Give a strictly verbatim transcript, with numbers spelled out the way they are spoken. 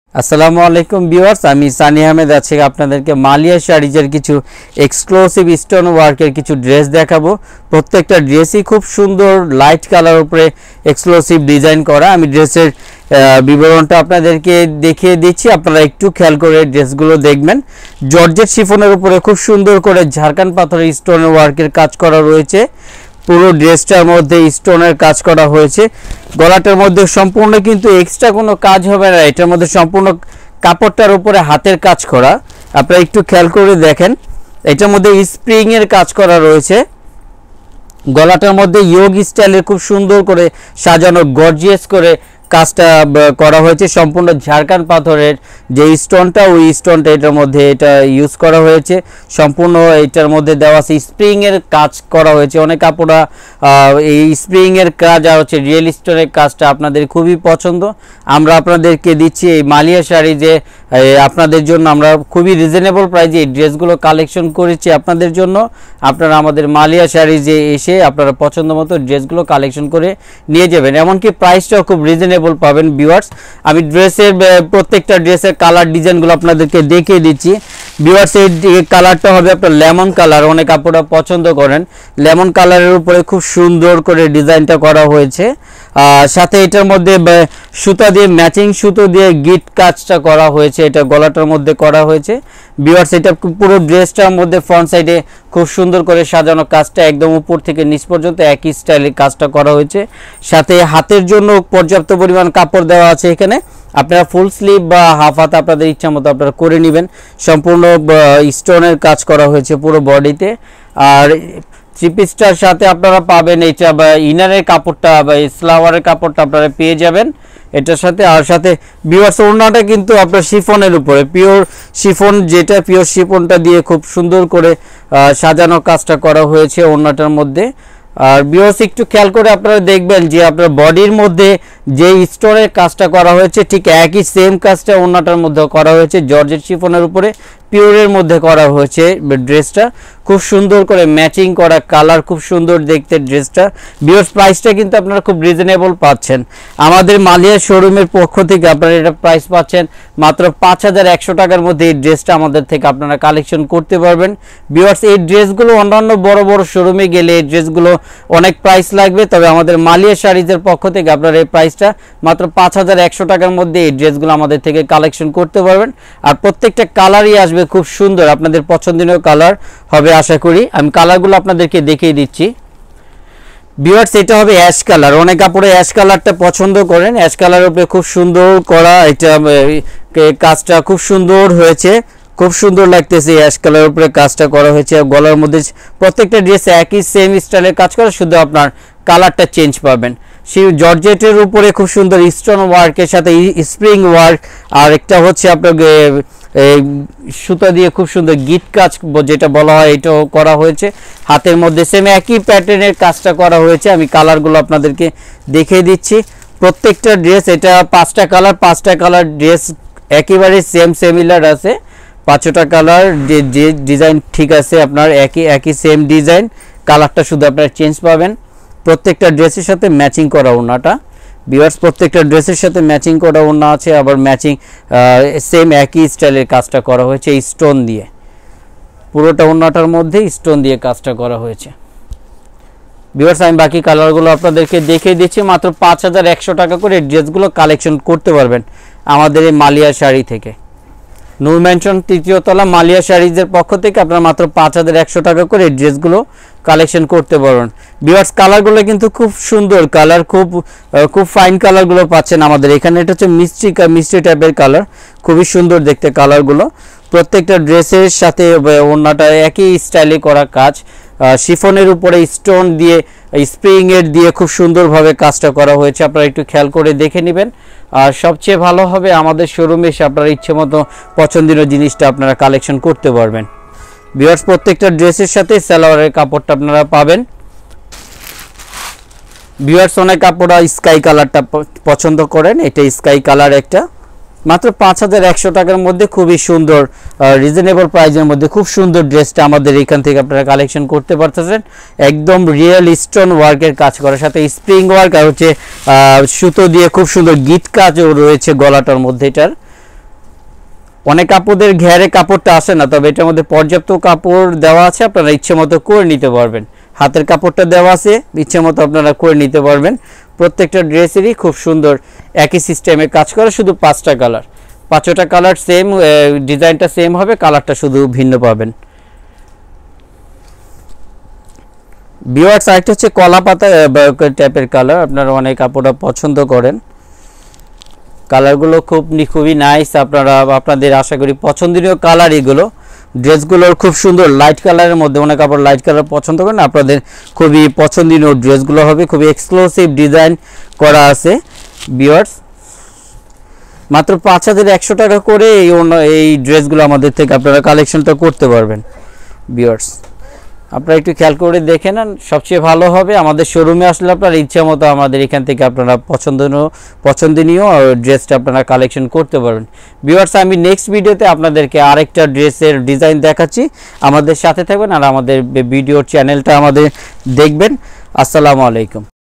আসসালামু আলাইকুম ভিউয়ার্স, আমি সানি আহমেদ আছি আপনাদেরকে মালিয়া শাড়িজের কিছু এক্সক্লুসিভ স্টোন ওয়ার্কের কিছু ড্রেস দেখাবো। প্রত্যেকটা ড্রেসই খুব সুন্দর লাইট কালার উপরে এক্সক্লুসিভ ডিজাইন করা। আমি ড্রেসের বিবরণটা আপনাদেরকে দেখিয়ে দিচ্ছি, আপনারা একটু খেয়াল করে ড্রেসগুলো দেখবেন। জর্জেট শিফনের উপরে খুব সুন্দর করে ঝাড়খান পাথরের স্টোন ওয়ার্কের কাজ করা রয়েছে। পুরো ড্রেসটার মধ্যে স্টোনের কাজ করা হয়েছে। গলাটার মধ্যে সম্পূর্ণ কিন্তু এক্সট্রা কোনো কাজ হবে না, এটার মধ্যে সম্পূর্ণ কাপড়টার উপরে হাতের কাজ করা। আপনারা একটু খেয়াল করে দেখেন, এটার মধ্যে স্প্রিং এর কাজ করা রয়েছে। গলাটার মধ্যে ইয়োগ স্টাইলের খুব সুন্দর করে সাজানো গর্জিয়াস করে কাজটা করা হয়েছে। সম্পূর্ণ ঝাড়খান পাথরের যে স্টোনটা, ওই স্টোনটা এটার মধ্যে এটা ইউজ করা হয়েছে। সম্পূর্ণ এটার মধ্যে দেওয়া আছে স্প্রিং এর কাজ করা হয়েছে। অনেক আপুরা এই স্প্রিং এর কাজ আর হচ্ছে রিয়েল স্টোনের কাজটা আপনাদের খুবই পছন্দ। আমরা আপনাদেরকে দিচ্ছি এই মালিয়া শাড়ি, যে আপনাদের জন্য আমরা খুবই রিজনেবল প্রাইসে এই ড্রেসগুলো কালেকশন করেছি আপনাদের জন্য। আপনারা আমাদের মালিয়া শাড়ি যে এসে আপনারা পছন্দ মতো ড্রেসগুলো কালেকশন করে নিয়ে যাবেন, এমনকি প্রাইসটাও খুব রিজনেবল পাবেন ভিউয়ার্স। আমি ড্রেসের প্রত্যেকটা ড্রেসের কালার ডিজাইনগুলো আপনাদেরকে দেখিয়ে দিচ্ছি। ভিউয়ার্স, এই কালারটা হবে আপনার লেমন কালার, অনেক আপুরা পছন্দ করেন। লেমন কালারের উপরে খুব সুন্দর করে ডিজাইনটা করা হয়েছে। সাথে এটার মধ্যে সুতা দিয়ে ম্যাচিং সুতো দিয়ে গিট কাজটা করা হয়েছে, এটা গলাটার মধ্যে করা হয়েছে। ভিউয়ার্স, এটা পুরো ড্রেসটার মধ্যে ফ্রন্ট সাইডে খুব সুন্দর করে সাজানো কাজটা একদম উপর থেকে নিচ পর্যন্ত একই স্টাইলে কাজটা করা হয়েছে। সাথে হাতের জন্য পর্যাপ্ত পরিমাণ কাপড় দেওয়া আছে এখানে। আপনারা ফুল স্লিভ বা হাফ হাত আপনাদের ইচ্ছা মতো আপনারা করে নেবেন। সম্পূর্ণ স্টোনের কাজ করা হয়েছে পুরো বডিতে। আর থ্রি পিসটার সাথে আপনারা পাবেন এটা বা ইনারের কাপড়টা বা স্লাওয়ারের কাপড়টা আপনারা পেয়ে যাবেন এটার সাথে। আর সাথে ভিউয়ার্স, ওড়নাটা কিন্তু আপনার শিফনের উপরে পিওর শিফন, যেটা পিওর শিফনটা দিয়ে খুব সুন্দর করে সাজানো কাজটা করা হয়েছে ওড়নাটার মধ্যে। আর ভিউয়ার্স, একটু খেয়াল করে আপনারা দেখবেন যে আপনার বডির মধ্যে যে স্টোনের কাজটা করা হয়েছে ঠিক একই সেম কাজটা ওড়নাটার মধ্যে করা হয়েছে। জর্জেট শিফনের উপরে পিওরের মধ্যে করা হয়েছে ড্রেসটা, খুব সুন্দর করে ম্যাচিং করা কালার, খুব সুন্দর দেখতে ড্রেসটা। ভিউয়ার্স, প্রাইসটা কিন্তু আপনারা খুব রিজনেবল পাচ্ছেন আমাদের মালিয়া শোরুমের পক্ষ থেকে। আপনারা এটা প্রাইস পাচ্ছেন মাত্র পাঁচ হাজার একশো টাকার মধ্যে। এই ড্রেসটা আমাদের থেকে আপনারা কালেকশন করতে পারবেন। ভিউয়ার্স, এই ড্রেসগুলো অন্যান্য বড় বড় শোরুমে গেলে এই ড্রেসগুলো অনেক প্রাইস লাগবে, তবে আমাদের মালিয়া শাড়িজের পক্ষ থেকে আপনারা এই প্রাইসটা মাত্র পাঁচ হাজার একশো টাকার মধ্যে এই ড্রেসগুলো আমাদের থেকে কালেকশন করতে পারবেন। আর প্রত্যেকটা কালারই আসবে খুব সুন্দর, আপনাদের পছন্দনীয় কালার হবে আশা করি। আমি কালারগুলো আপনাদেরকে দেখিয়ে দিচ্ছি। ভিউয়ার্স, এটা হবে অ্যাশ কালার। অনেক কাপড়ে অ্যাশ কালারটা পছন্দ করেন। অ্যাশ কালারের উপরে খুব সুন্দর করা এটা কাজটা খুব সুন্দর হয়েছে, খুব সুন্দর লাগতেছে। অ্যাশ কালারের উপরে কাজটা করা হয়েছে। গলার মধ্যে প্রত্যেকটা ড্রেসে একই সেম স্টাইলের কাজ করা, শুধু আপনার কালারটা চেঞ্জ পাবেন। সেই জর্জেটের উপরে খুব সুন্দর স্টোন ওয়ার্কের সাথে স্প্রিং ওয়ার্ক, আর একটা হচ্ছে আপনার সুতা দিয়ে খুব সুন্দর গিট কাজ যেটা বলা হয় এটাও করা হয়েছে। হাতের মধ্যে সেম একই প্যাটার্নের কাজটা করা হয়েছে। আমি কালারগুলো আপনাদেরকে দেখিয়ে দিচ্ছি। প্রত্যেকটা ড্রেস, এটা পাঁচটা কালার, পাঁচটা কালার ড্রেস একেবারে সেম সিমিলার আছে। পাঁচটা কালার যে ডিজাইন ঠিক আছে আপনার একই একই সেম ডিজাইন, কালারটা শুধু আপনারা চেঞ্জ পাবেন। প্রত্যেকটা ড্রেসের সাথে ম্যাচিং করা ওড়নাটা। ভিউয়ার্স, প্রত্যেকটা ড্রেসের সাথে ম্যাচিং করা ওড়না আছে, আবার ম্যাচিং সেম একই স্টাইলের কাজটা করা হয়েছে স্টোন দিয়ে। পুরোটা ওড়নাটার মধ্যে স্টোন দিয়ে কাজটা করা হয়েছে। ভিউয়ার্স, আমি বাকি কালারগুলো আপনাদেরকে দেখিয়ে দিচ্ছি। মাত্র পাঁচ হাজার একশো টাকা করে ড্রেসগুলো কালেকশন করতে পারবেন আমাদের এই মালিয়া শাড়ি থেকে। নূর ম্যানশন তৃতীয় তলা মালিয়া শাড়িজের পক্ষ থেকে আপনারা মাত্র পাঁচ হাজার একশো টাকা করে ড্রেসগুলো কালেকশন করতে পারবেন। ভিউয়ার্স, কালারগুলো কিন্তু খুব সুন্দর কালার, খুব খুব ফাইন কালারগুলো পাচ্ছেন আমাদের এখানে। এটা হচ্ছে মিষ্টি মিষ্টি টাইপের কালার, খুবই সুন্দর দেখতে কালারগুলো। প্রত্যেকটা ড্রেসের সাথে ওড়নাটা একই স্টাইলে করা কাজ, শিফনের উপরে স্টোন দিয়ে স্প্রিং এর দিয়ে খুব সুন্দরভাবে কাজটা করা হয়েছে। আপনারা একটু খেয়াল করে দেখে নেবেন। আর সবচেয়ে ভালো হবে আমাদের শোরুমে এসে আপনারা ইচ্ছে মতো পছন্দের জিনিসটা আপনারা কালেকশন করতে পারবেন। ভিউয়ার্স, প্রত্যেকটা ড্রেসের সাথে সালোয়ারের কাপড়টা আপনারা পাবেন। ভিউয়ার্স, অনেক কাপড়া স্কাই কালারটা পছন্দ করেন, এটা স্কাই কালার একটা। মাত্র পাঁচ হাজার একশো টাকার মধ্যে খুবই সুন্দর রিজনেবল প্রাইসের মধ্যে খুব সুন্দর ড্রেসটা আমাদের এখান থেকে আপনারা কালেকশন করতে পারতেছেন। একদম রিয়েল স্টোন ওয়ার্কের কাজ করার সাথে স্প্রিং ওয়ার্ক আর হচ্ছে সুতো দিয়ে খুব সুন্দর গিট কাজও রয়েছে গলাটার মধ্যে। এটার অনেক আপুদের ঘেরে কাপড়টা আসে না, তবে এটার মধ্যে পর্যাপ্ত কাপড় দেওয়া আছে, আপনারা ইচ্ছে মতো করে নিতে পারবেন। হাতের কাপড়টা দেওয়া আছে, ইচ্ছে মতো আপনারা করে নিতে পারবেন। প্রত্যেকটা ড্রেসেরই খুব সুন্দর একই সিস্টেমে কাজ করে, শুধু পাঁচটা কালার, পাঁচটা কালার সেম, ডিজাইনটা সেম হবে, কালারটা শুধু ভিন্ন পাবেন। ভিউয়ার্স আরেকটা হচ্ছে কলা পাতা টাইপের কালার, আপনারা অনেক কাপড়টা পছন্দ করেন। কালারগুলো খুব খুবই নাইস, আপনারা আপনাদের আশা করি পছন্দনীয় কালার এগুলো। ড্রেসগুলোর খুব সুন্দর লাইট কালারের মধ্যে, অনেক কাপড় লাইট কালার পছন্দ করেন, আপনাদের খুবই পছন্দনীয় ড্রেসগুলো হবে। খুবই এক্সক্লুসিভ ডিজাইন করা আছে ভিউয়ার্স। মাত্র পাঁচ হাজার একশো টাকা করে এই এই ড্রেসগুলো আমাদের থেকে আপনারা কালেকশনটা করতে পারবেন ভিউয়ার্স। আপনারা একটু খেয়াল করে দেখে নেন, সবচেয়ে ভালো হবে। আমাদের শোরুমে আসলে আপনার ইচ্ছা মতো আমাদের এখান থেকে আপনারা পছন্দনীয় পছন্দনীয় ড্রেসটা আপনারা কালেকশন করতে পারবেন ভিউয়ার্স। আমি নেক্সট ভিডিওতে আপনাদেরকে আরেকটা ড্রেসের ডিজাইন দেখাচ্ছি, আমাদের সাথে থাকবেন আর আমাদের ভিডিওর চ্যানেলটা আমাদের দেখবেন। আসসালামু আলাইকুম।